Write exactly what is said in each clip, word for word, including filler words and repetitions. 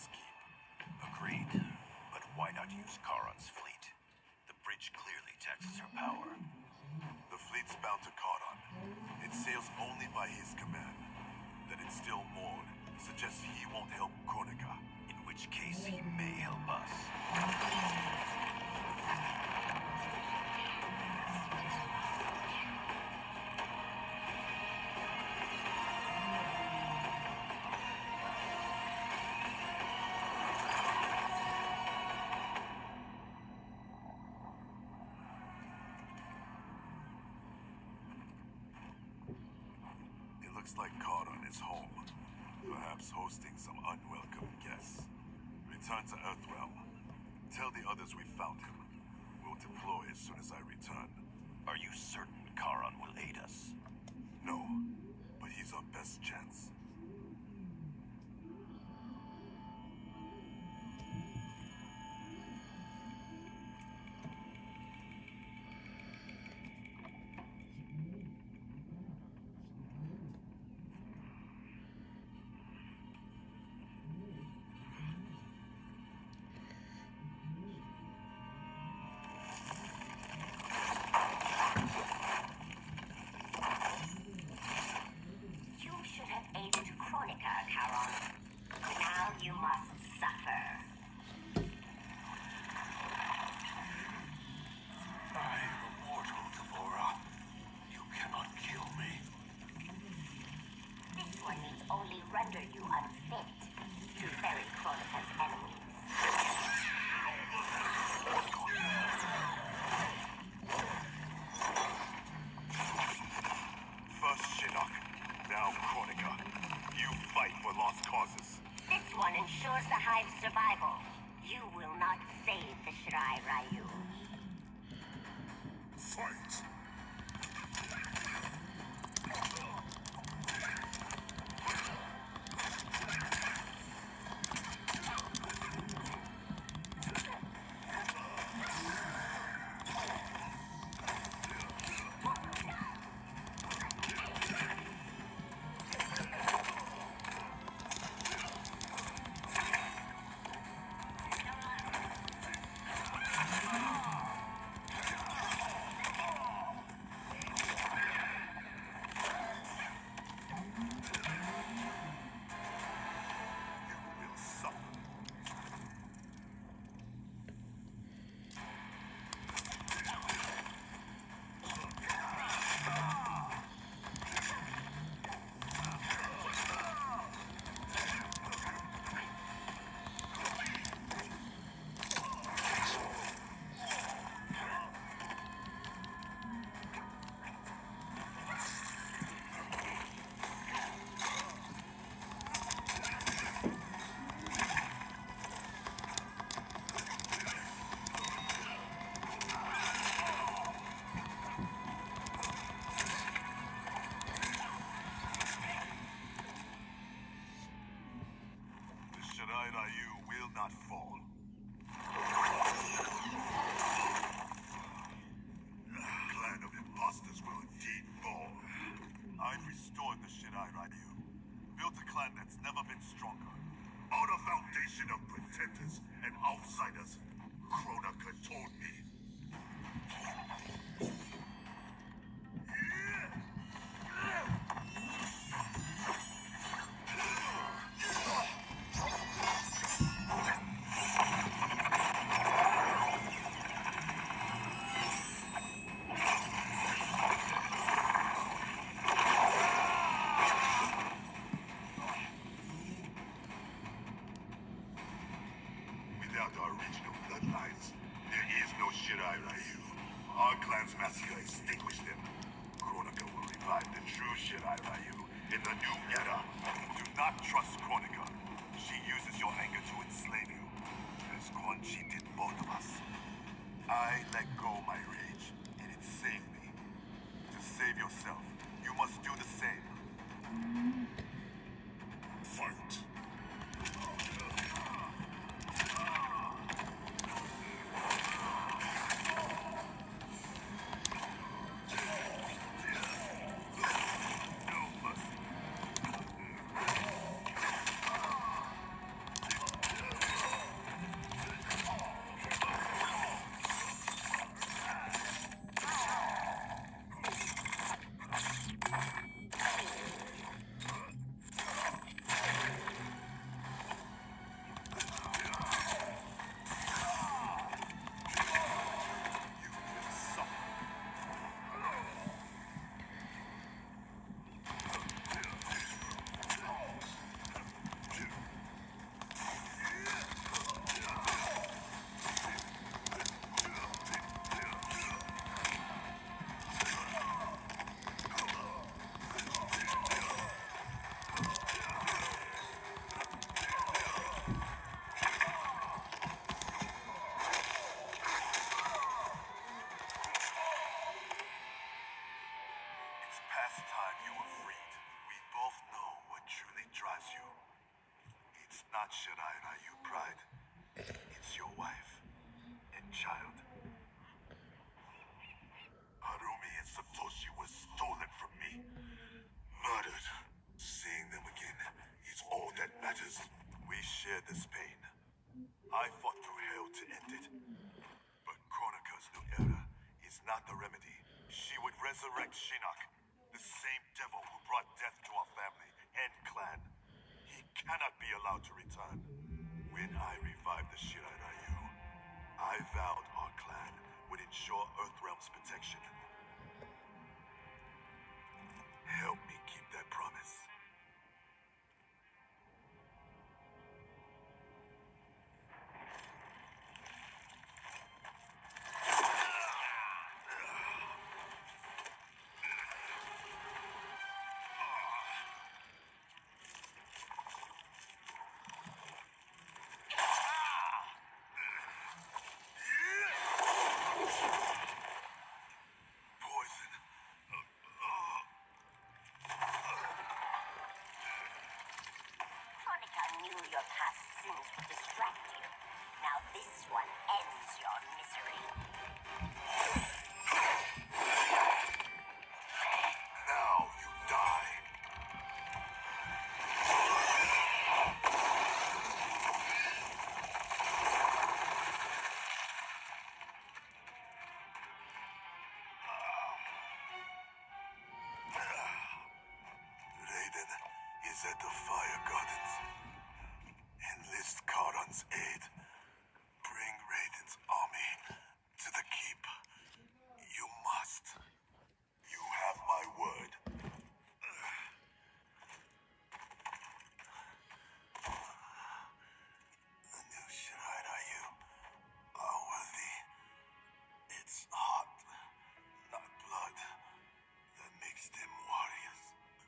Koroka's keep. Agreed. But why not use Charon's fleet? The bridge clearly taxes her power. The fleet's bound to Charon. It sails only by his command. That it's still moored suggests he won't help Kronika. In which case, he may help us. Looks like Charon is home. Perhaps hosting some unwelcome guests. Return to Earthrealm. Tell the others we found him. We'll deploy as soon as I return. Are you certain Charon will aid us? No, but he's our best chance. Ensures the Hive's survival. You will not save the Shirai Ryu. Fight! Ryu will not fall. Clan of imposters will indeed fall. I've restored the Shirai Ryu. Built a clan that's never been stronger. On a foundation of pretenders and outsiders, Kronika told me. Without our original bloodlines, there is no Shirai Ryu. Our clan's massacre extinguished them. Kronika will revive the true Shirai Ryu in the new era. Do not trust Kronika. She uses your anger to enslave you, as Quan Chi did both of us. I let go my rage, and it saved me. To save yourself, you must do the same. Fight! not Shirai Ryu, Pride. It's your wife and child. Harumi and Satoshi were stolen from me. Murdered. Seeing them again is all that matters. We share this pain. I fought through hell to end it. But Kronika's new era is not the remedy. She would resurrect Shinnok, the same devil who brought death to our family and clan. He cannot be allowed to return. When I revived the Shirai Ryu, I vowed our clan would ensure Earthrealm's protection. Help me keep that promise. Poison. Kronika knew your past sins would distract you. Now this one ends your misery. Now you die. Raiden is at the Fire Gardens. Enlist Karan's aid. Bring Raiden's army to the keep. You must. You have my word. The new Shirai Ryu are worthy. It's heart, not blood, that makes them warriors.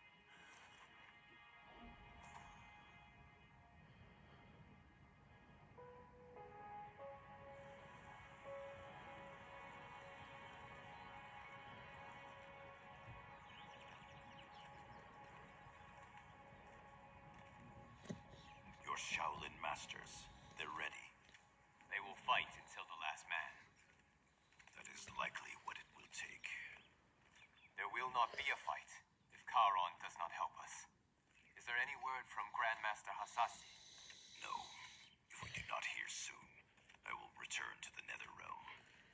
Your Shaolin masters, they're ready. They will fight until the last man. That is likely what it will take. There will not be a fight if Karon does not help us. Is there any word from Grandmaster Hasashi? No. If we do not hear soon, I will return to the Nether Realm.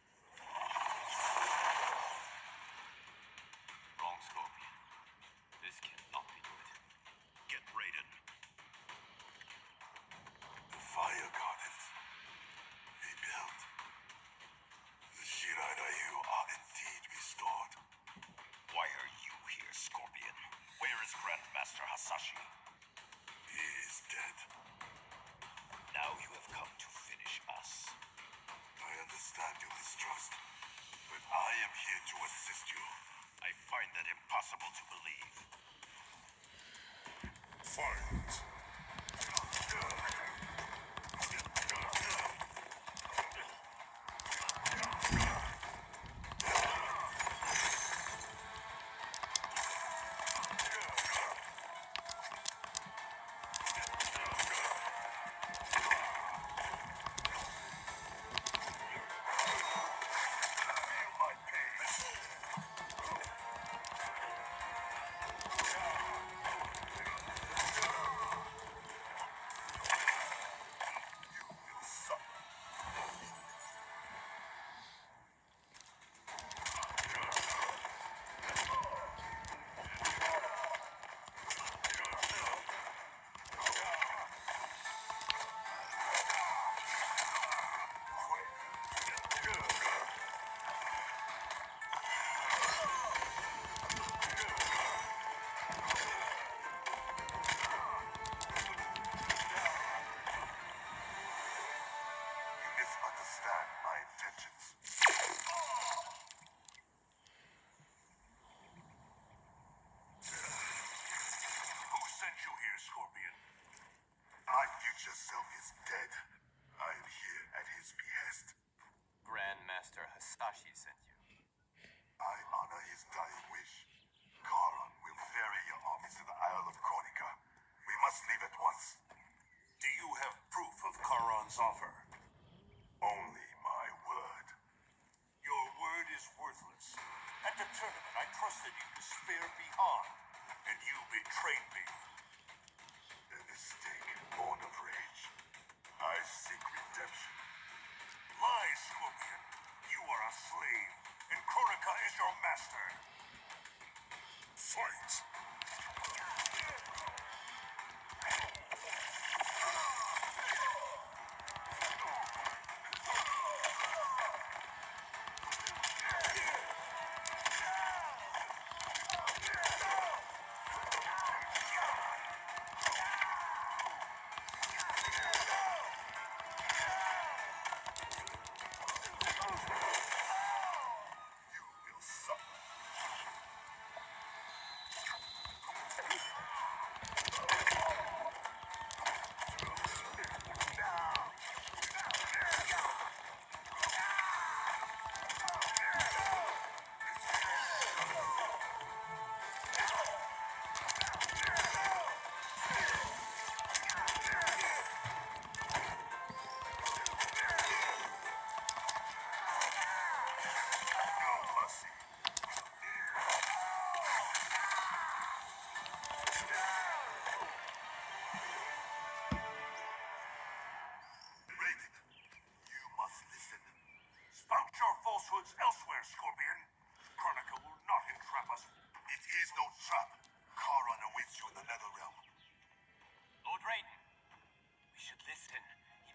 Wrong, Scorpion. This cannot be good. Get Raiden. The Fire Gardens. Rebuilt. The Shirai Ryu are indeed restored. Why are you here, Scorpion? Where is Grandmaster Hasashi? He is dead. Now you have come to finish us. I understand your mistrust, but I am here to assist you. I find that impossible to believe. Fight! Feel my pain. You will suffer. You misunderstand my intentions. Who sent you here, Scorpion? My future self is dead. I am here at his behest. Grandmaster Hasashi sent you. I honor his dying wish. Karan will ferry your armies to the Isle of Kronika. We must leave at once. Do you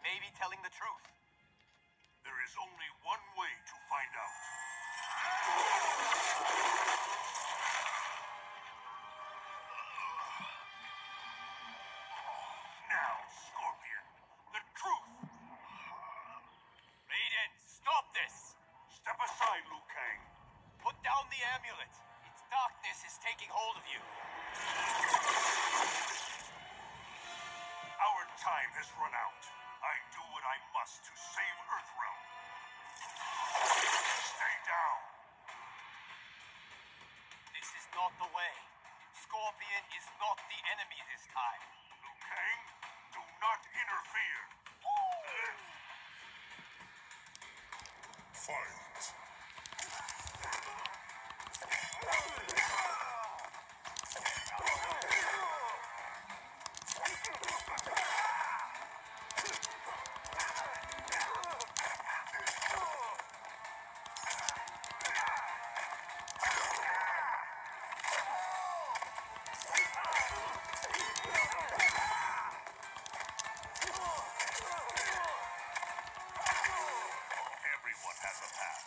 maybe telling the truth. There is only one way to find out. Now, Scorpion, the truth. Raiden, stop this! Step aside, Liu Kang. Put down the amulet. Its darkness is taking hold of you. Our time has run out. I do what I must to save Earthrealm. Stay down. This is not the way. Scorpion is not the enemy this time. Liu Kang, do not interfere. Fight. Everyone has a path.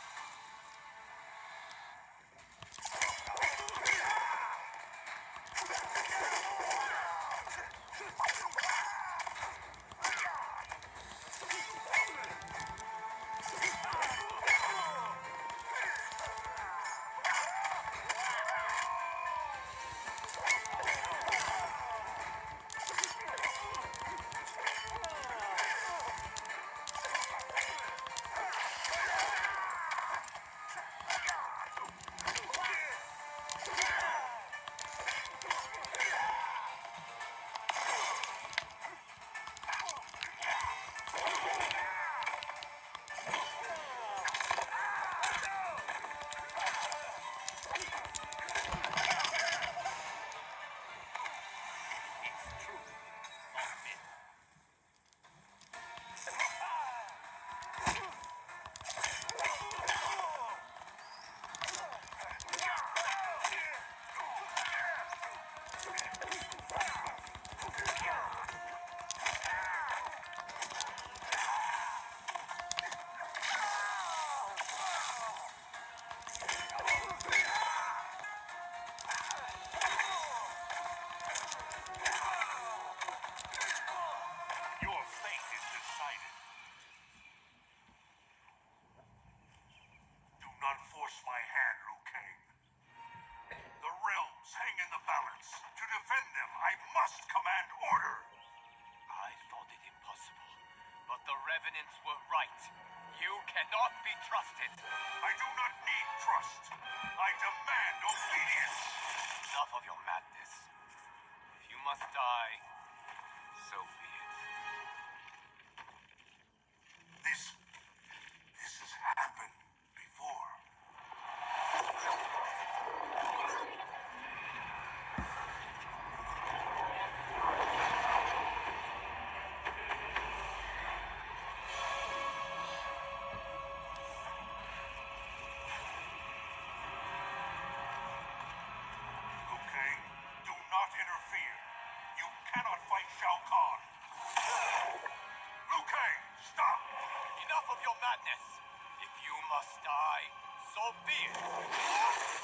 Your fate is decided. Do not force my hand, Liu Kang. The realms hang in the balance. To defend them, I must command order. I thought it impossible, but the Revenants were right. You cannot be trusted. I do not need trust. I demand obedience. Enough of your madness. If you must die, so be it. This... this has happened before. Liu Kang, do not interfere. You cannot fight Shao Kahn. Liu Kang, stop! Enough of your madness. If you must die, so be it.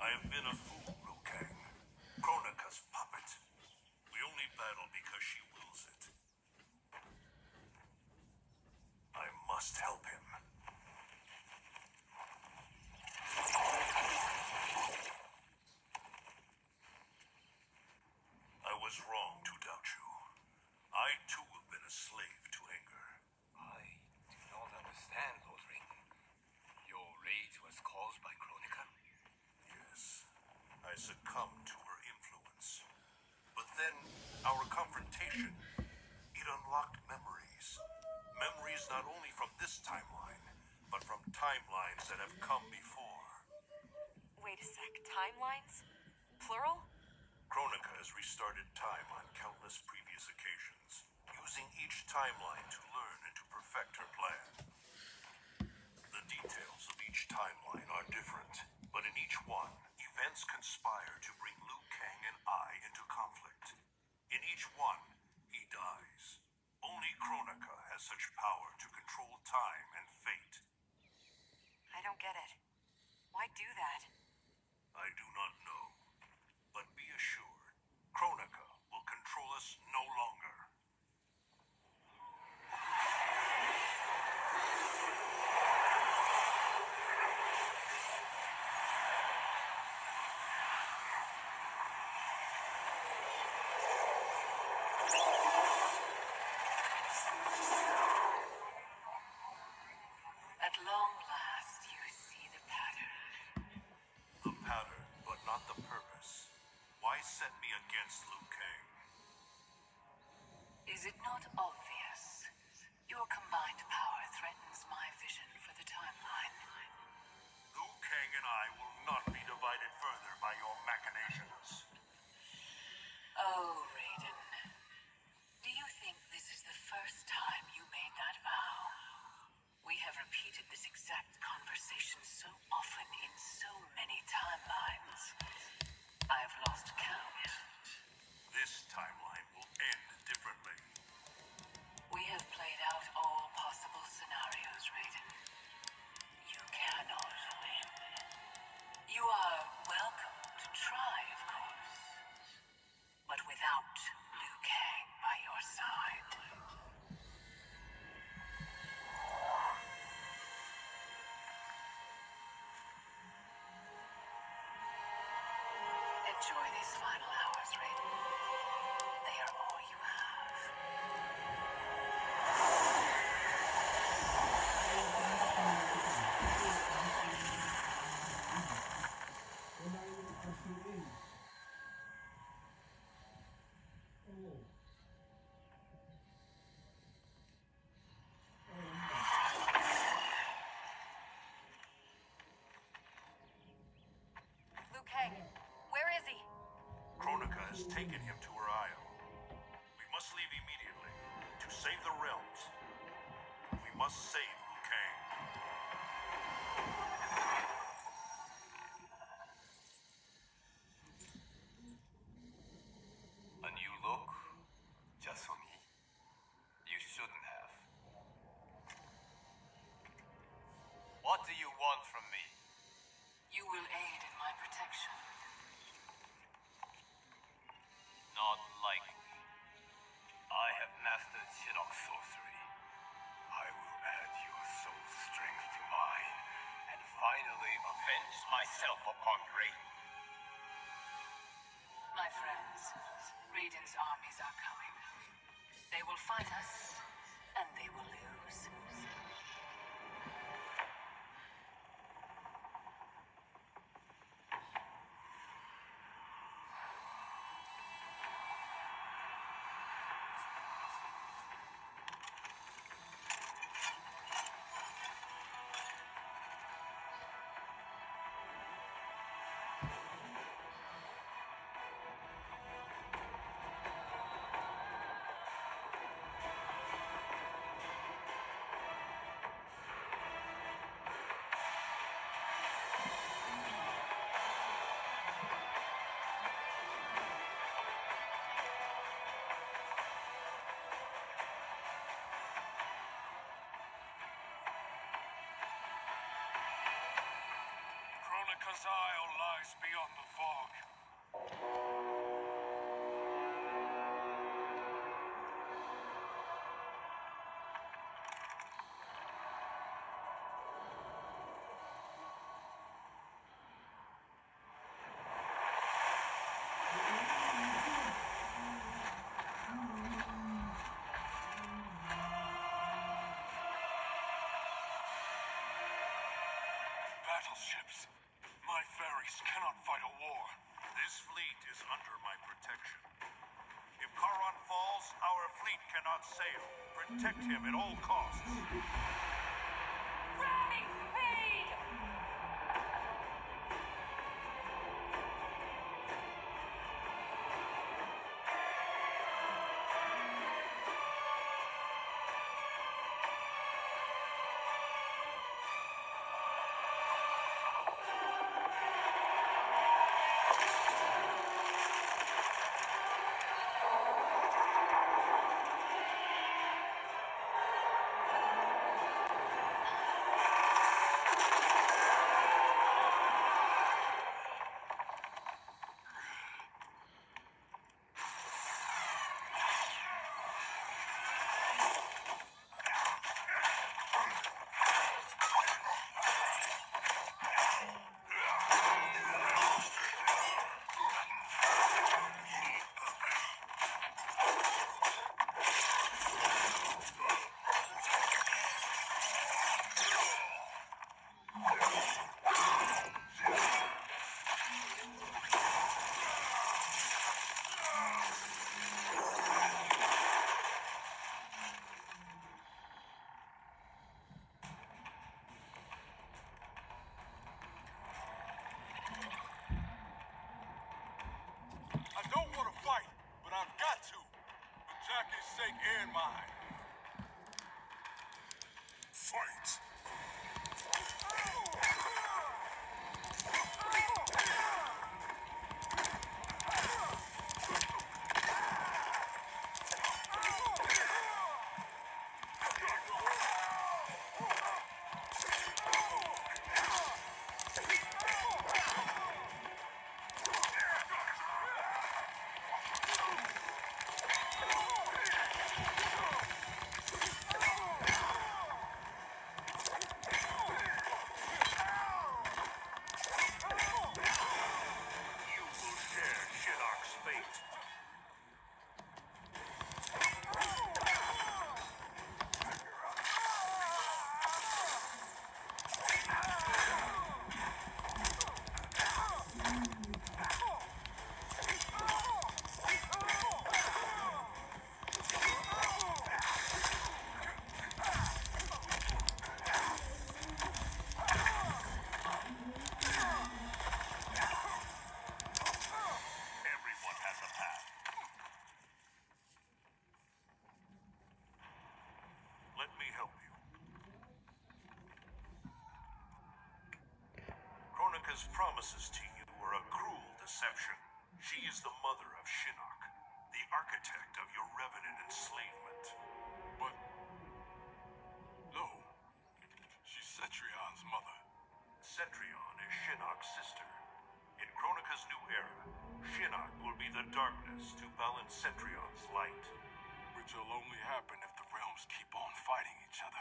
I have been a fool, Liu Kang. Kronika's puppet. We only battle because she wills it. I must help him. I was wrong to doubt you. I too have been a slave to anger. I do not understand, Lord Raiden. Your rage was caused by Kronika? Yes, I succumbed to her influence. But then, our confrontation, it unlocked memories. Memories not only from this timeline, but from timelines that have come before. Wait a sec, timelines? Plural? Kronika has restarted time on countless previous occasions, using each timeline to learn and to perfect her plan. The details of each timeline are different, but in each one, events conspire to bring Liu Kang and I into conflict. In each one, he dies. Only Kronika has such power to control time and fate. I don't get it. Why do that? I do not know. But be assured, Kronika will control us no longer. At long last, you see the pattern. The pattern, but not the purpose. Why set me against Liu Kang? Is it not obvious? Your combined power threatens my vision for the timeline. Liu Kang and I will not be divided further by your machinations. Oh, Raiden. Do you think this is the first time you made that vow? We have repeated this exact conversation so often in so many timelines. I've lost count. This timeline will end differently. We have played out all possible scenarios, Raiden. You cannot win. You are welcome to try, of course. But without Liu Kang by your side. Enjoy these final hours, Raiden. They are all you have. Liu Kang, where is he? Kronika has taken him to her isle. We must leave immediately to save the realms. We must save Liu Kang. A new look? Just for me? You shouldn't have. What do you want from me? You will aid in my protection. Not likely. I have mastered Shinnok sorcery. I will add your soul strength to mine, and finally avenge myself upon Raiden. My friends, Raiden's armies are coming. They will fight us, and they will lose. Kronika's isle lies beyond the fog. Battleships. My ferries cannot fight a war. This fleet is under my protection. If Charon falls, our fleet cannot sail. Protect him at all costs. Ramming speed! I don't want to fight, but I've got to. For Jackie's sake and mine. Fight! You will share Shinnok's fate. Everyone has a path. Let me help you. Kronika's promises to you were a cruel deception. She is the mother of Shinnok, the architect of your revenant enslavement. But... no. She's Cetrion's mother. Cetrion is Shinnok's sister. In Kronika's new era, Shinnok will be the darkness to balance Cetrion's light. Which will only happen if the realms keep on fighting each other.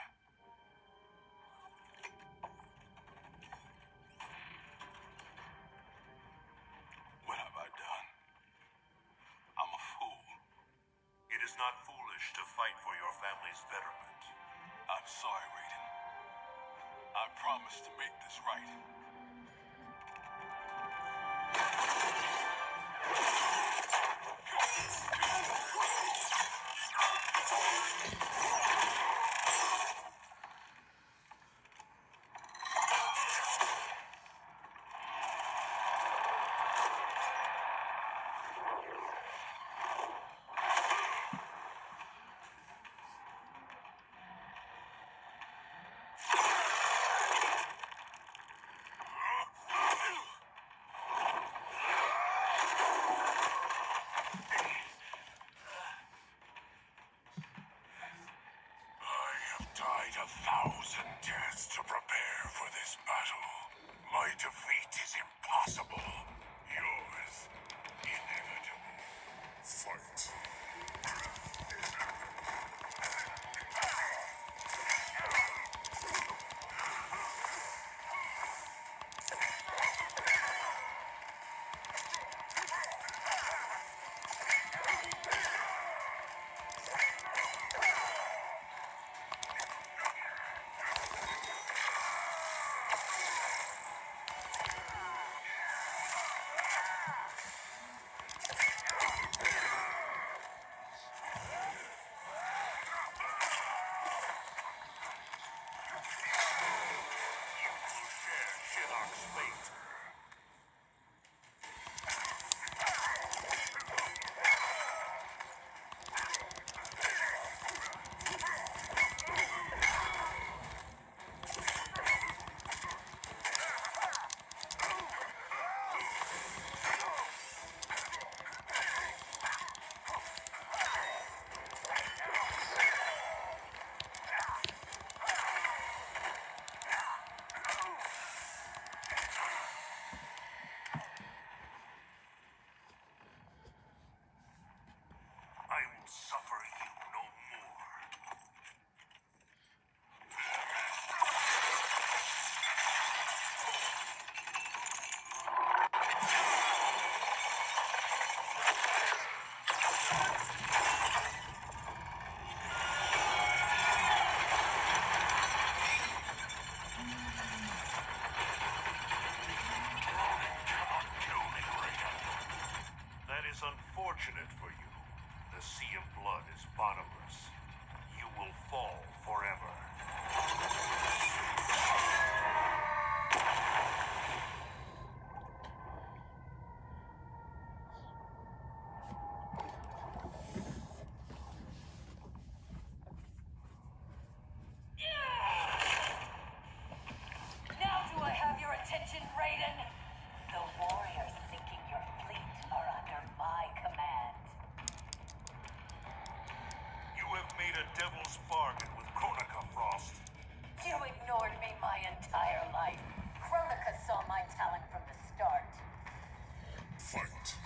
What have I done? I'm a fool. It is not foolish to fight for your family's betterment. I'm sorry, Raiden. I promise to make this right. unfortunate for you. The sea of blood is bottomless. You will fall forever. Now do I have your attention, Raiden? The warriors sinking your fleet are under my command. You have made a devil's bargain with Kronika, Frost. You ignored me my entire life. Kronika saw my talent from the start. Fight.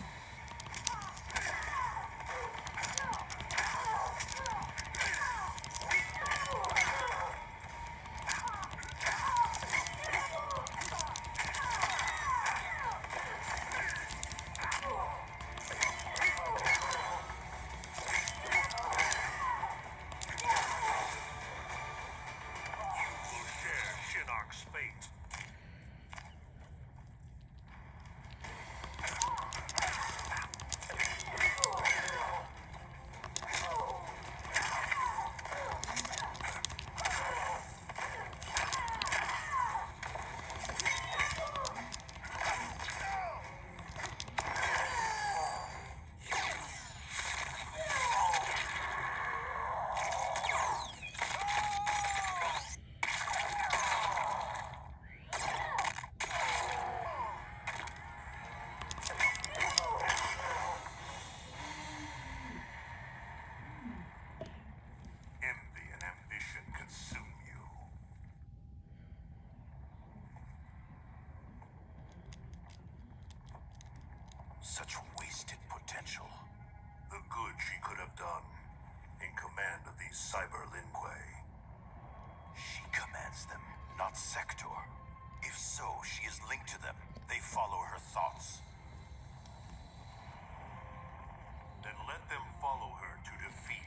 Shinnok's fate. Envy and ambition consume you. Such wasted potential. The good she could have done in command of these cyber Linquay. She commands them, not Sector. If so, she is linked to them. They follow her thoughts. Then let them follow her to defeat.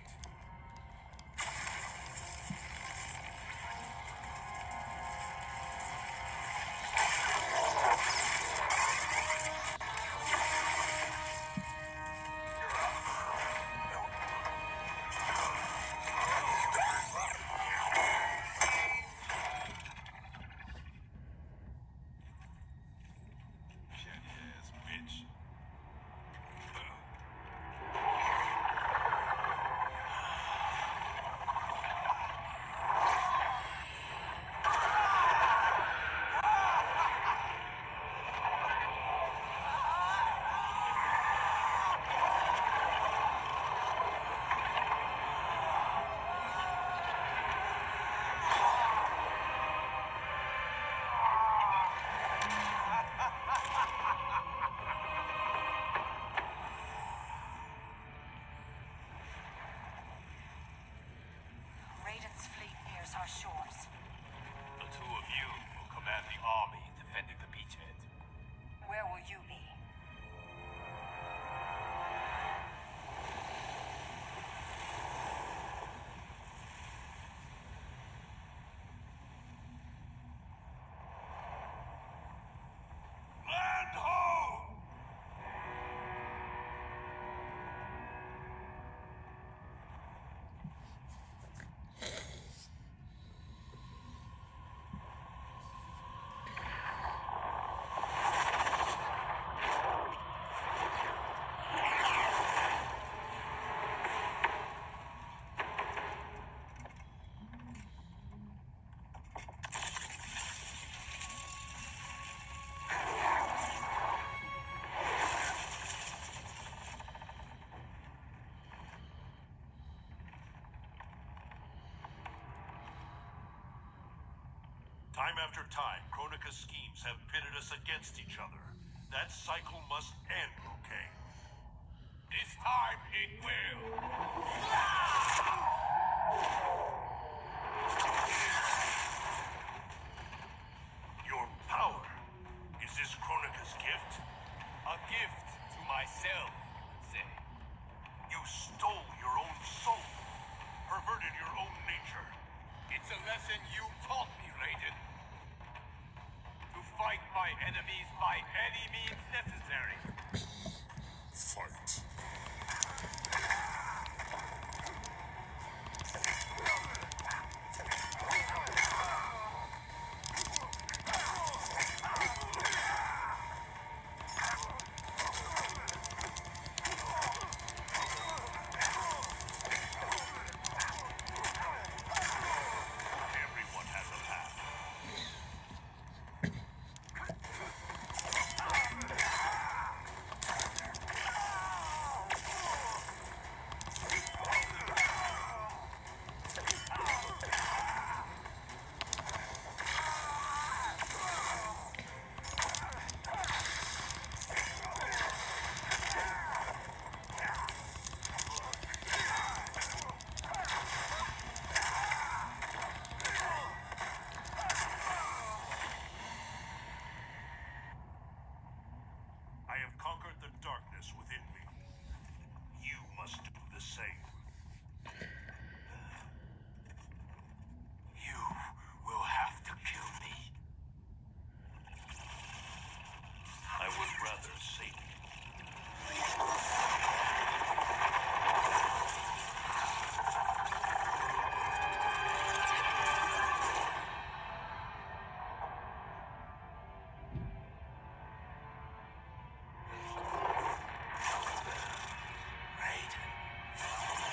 Yes, bitch. Raiden's fleet nears our shores. The two of you will command the army defending the beachhead. Where will you be? Land ho! Time after time, Kronika's schemes have pitted us against each other. That cycle must end, okay? This time it will. Your power. Is this Kronika's gift? A gift to myself, say. You stole your own soul. Perverted your own nature. It's a lesson you taught me, Raiden. To fight my enemies by any means necessary. Fight. darkness within me. You must do the same. You will have to kill me. I would rather save you. Raiden.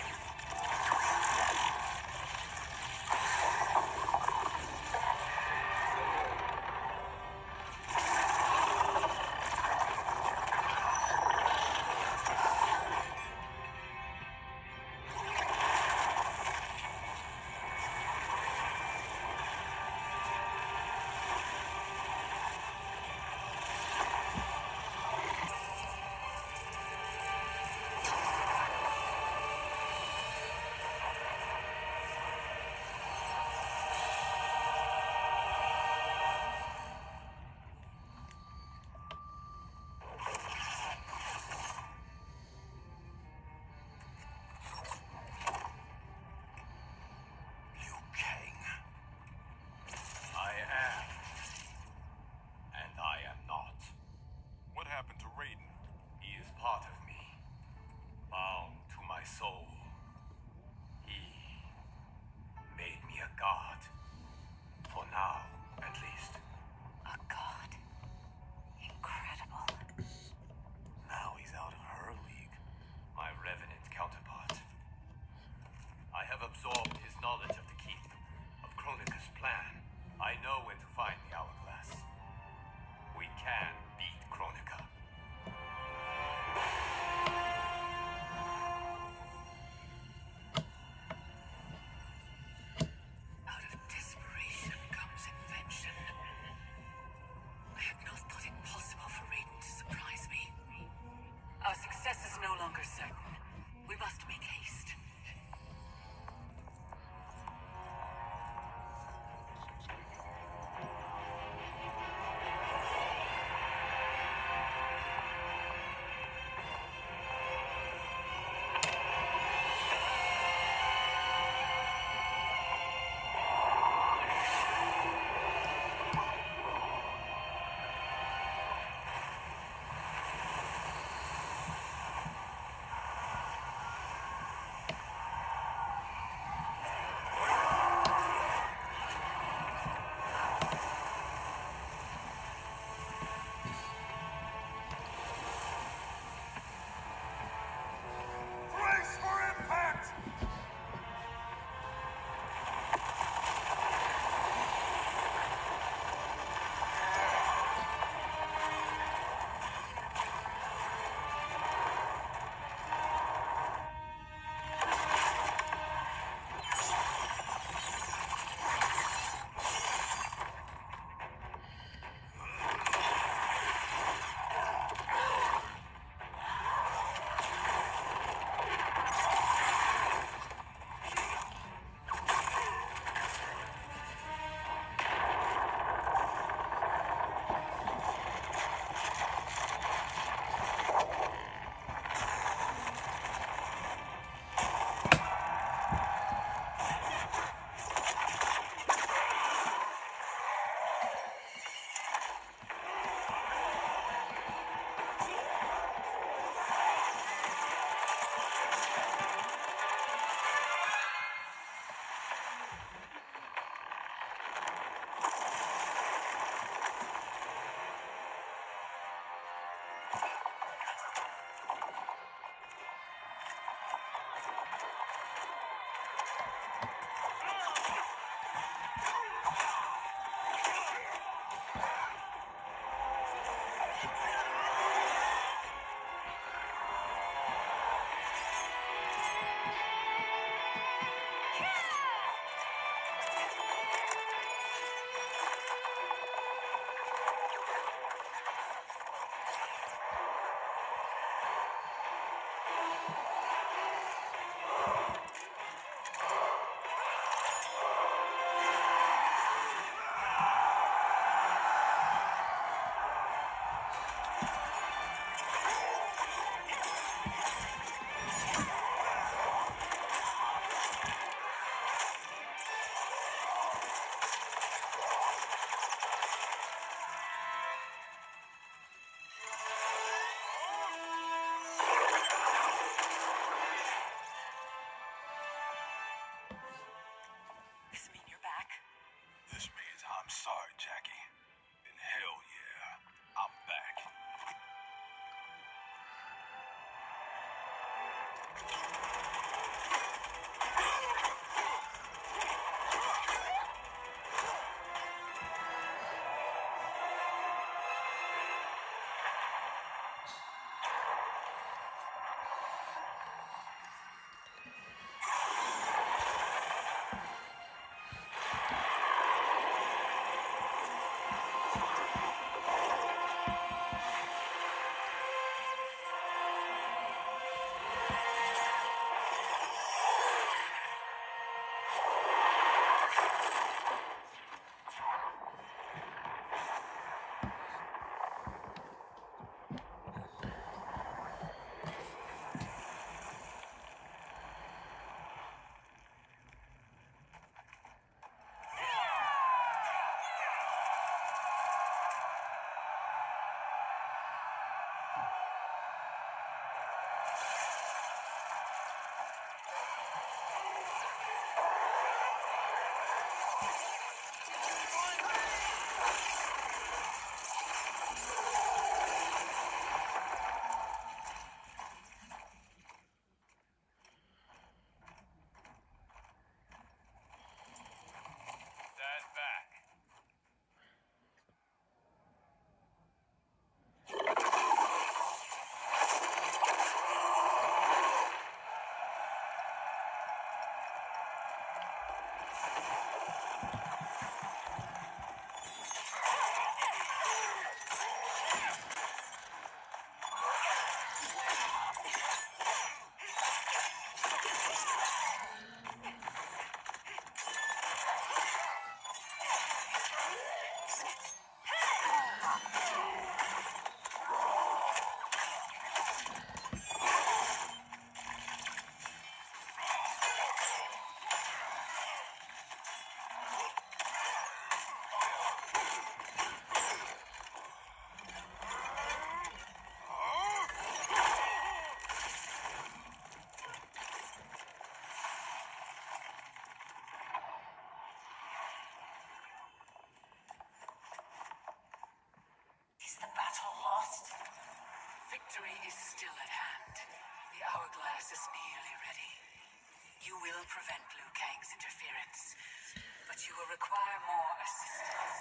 Victory is still at hand. The hourglass is nearly ready. You will prevent Liu Kang's interference, but you will require more assistance.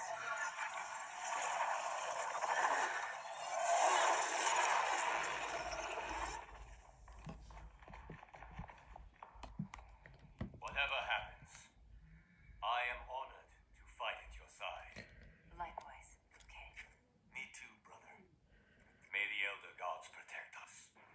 Whatever happens, I am honored to fight at your side. Likewise, Liu Kang. Me too, brother. May the Elder Gods protect us.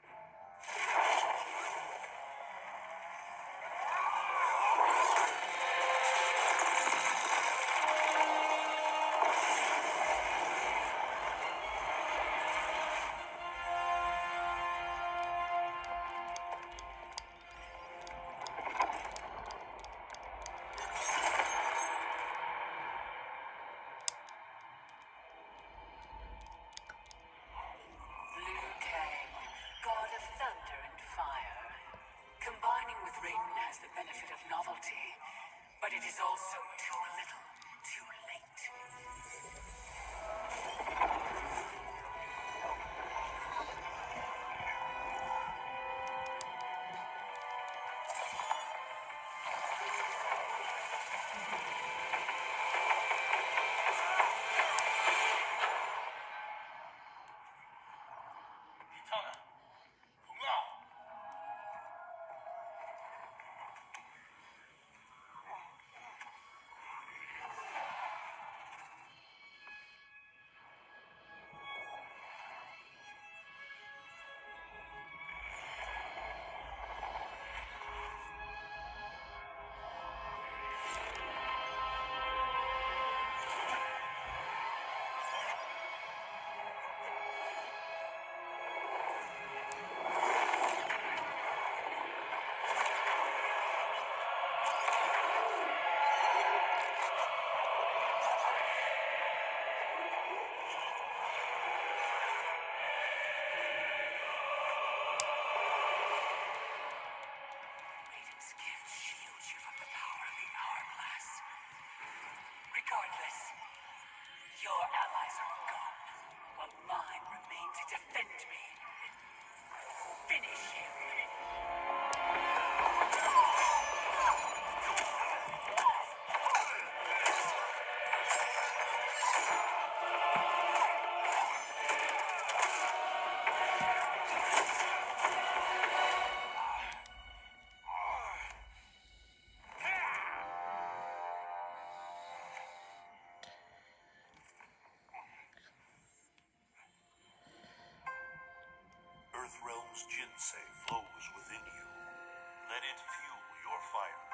Liu Kang, god of thunder and fire. Combining with Raiden has the benefit of novelty, but it is also too little, too late. Kitana! Kung Lao! Raiden's gift shields you from the power of the hourglass. Regardless, your allies are gone, while mine remain to defend me. Finish him. Earthrealm's Jinsei flows within you. Let it fuel your fire.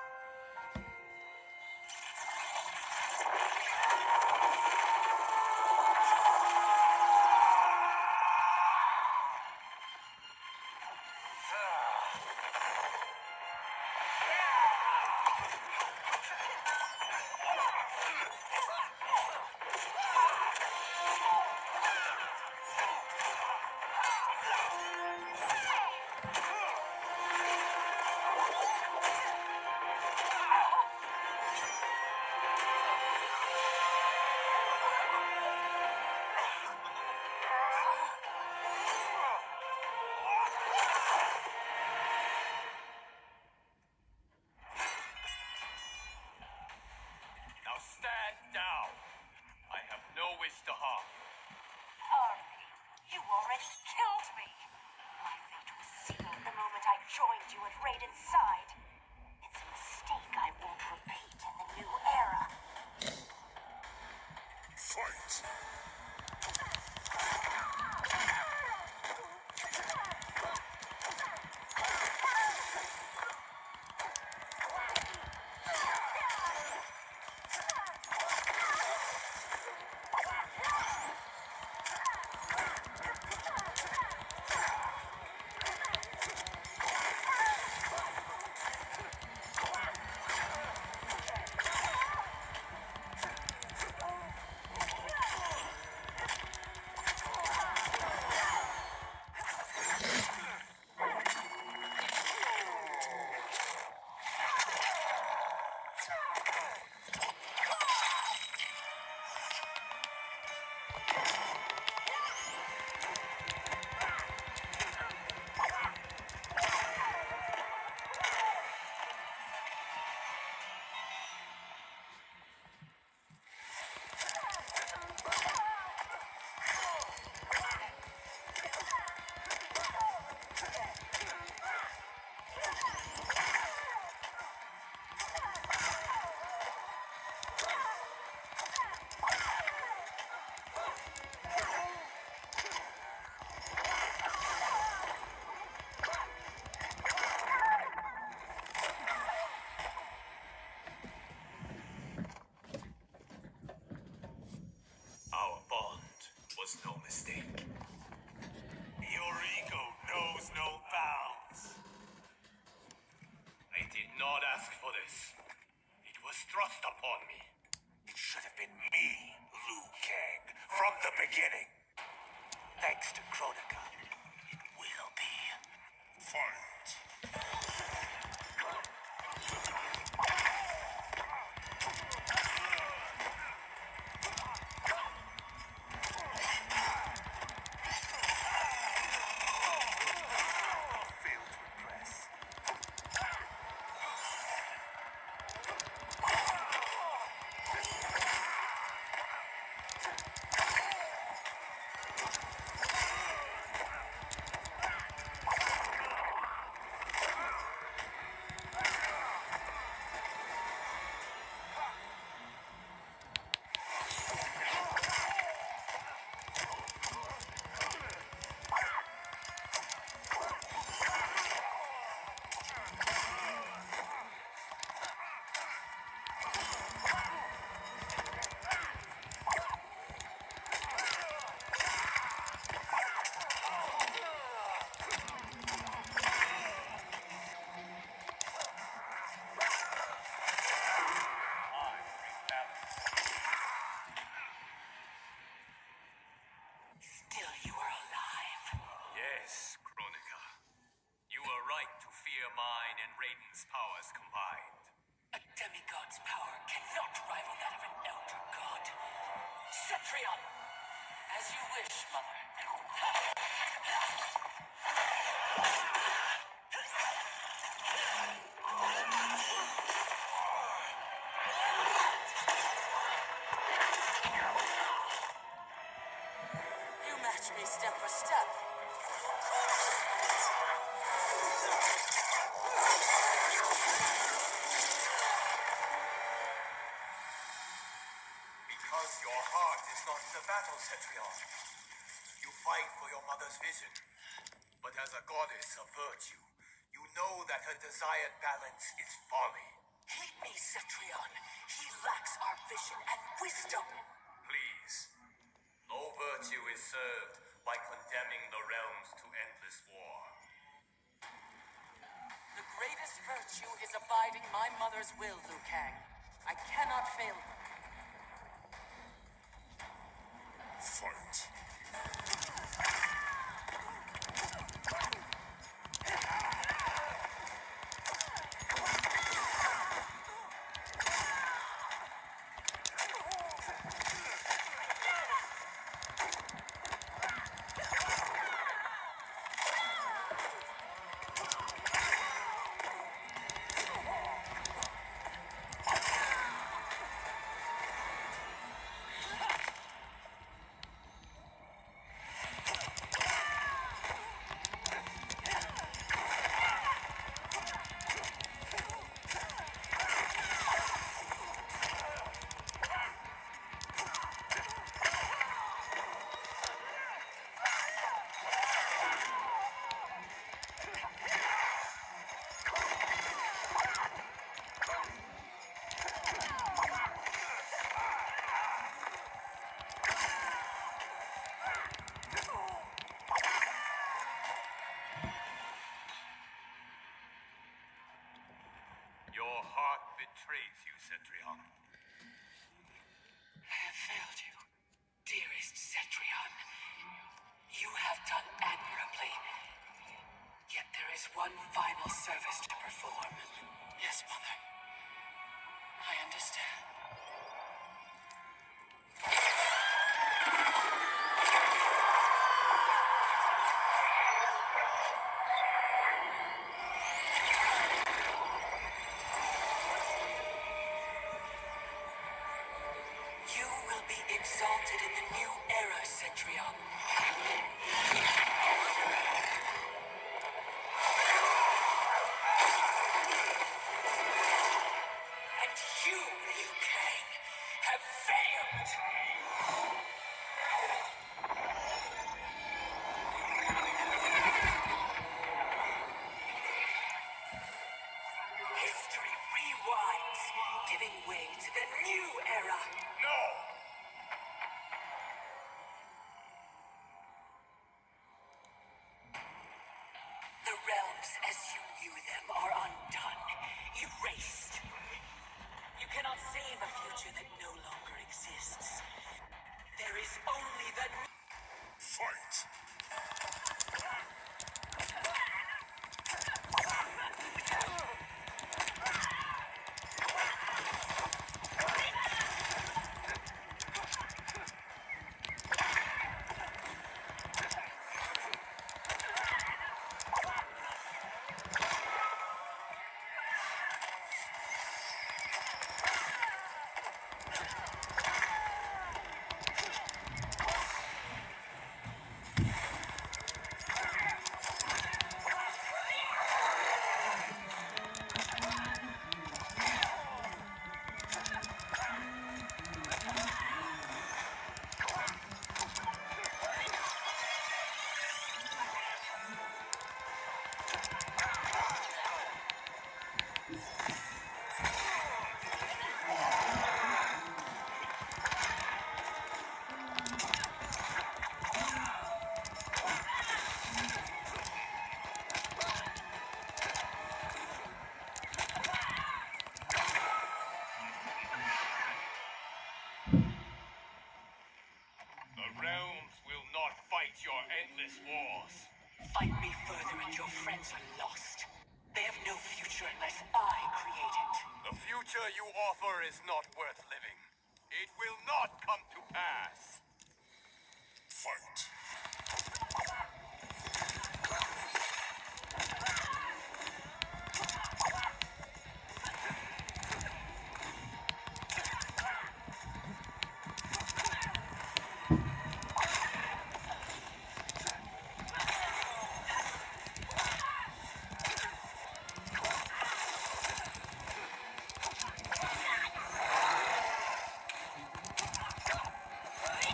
Joined you at Raiden's side. It's a mistake I won't repeat in the new era. Fight! No mistake. Your ego knows no bounds. I did not ask for this. It was thrust upon me. It should have been me, Liu Kang, from the beginning. Thanks to Kronika, it will be. Fight! Raiden's powers combined. A demigod's power cannot rival that of an elder god. Cetrion! As you wish, Mother. You match me step for step. Because your heart is not in the battle, Cetrion. You fight for your mother's vision, but But as a goddess of virtue, you know that her desired balance is folly. Heed me, Cetrion. He lacks our vision and wisdom. Please. No virtue is served by condemning the realms to endless war. The greatest virtue is abiding my mother's will, Liu Kang. I cannot fail her. Fight. Your heart betrays you, Cetrion. I have failed you, dearest Cetrion. You have done admirably. Yet there is one final service to perform. Yes, Mother. I understand. You will be exalted in the new era, Cetrion. And you, Liu Kang, have failed! History rewinds, giving way to the new era. No! The realms as you knew them are undone, erased. You cannot save a future that no longer exists. There is only the... Fight. The realms will not fight your endless wars. Fight me further and your friends are lost. They have no future unless I create it. The future you offer is not worth living. It will not come to pass. Fight. Fight!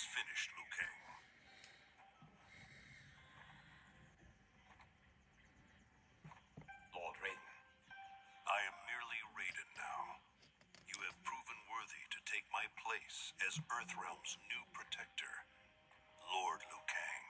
finished, Liu Kang. Lord Raiden, I am merely Raiden now. You have proven worthy to take my place as Earthrealm's new protector, Lord Liu Kang.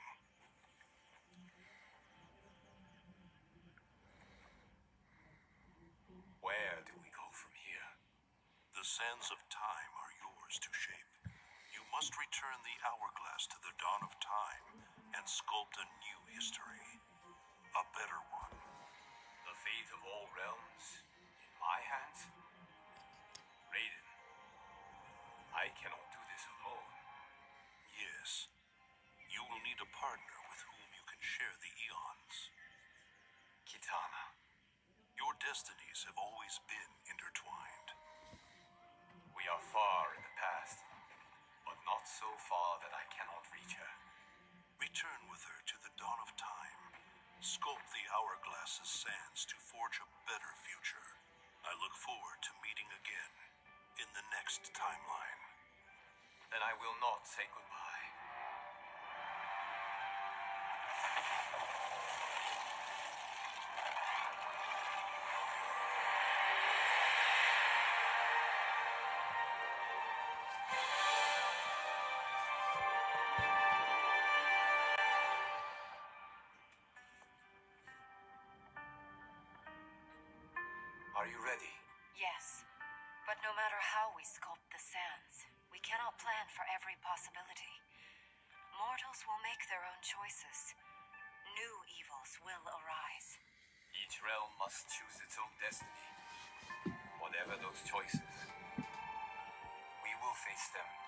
where do we go from here? The sands of time are yours to shape. You must return the hourglass to the dawn of time and sculpt a new history. A better one. The fate of all realms in my hands? Raiden, I cannot do this alone. Yes. You will need a partner with whom you can share the eons. Kitana. Your destinies have always been intertwined. We are far in the past, but not so far that I cannot reach her. Return with her to the dawn of time. Sculpt the hourglass's sands to forge a better future. I look forward to meeting again in the next timeline. Then I will not say goodbye. Are you ready? Yes. But no matter how we sculpt the sands, we cannot plan for every possibility. Mortals will make their own choices. New evils will arise. Each realm must choose its own destiny. Whatever those choices, we will face them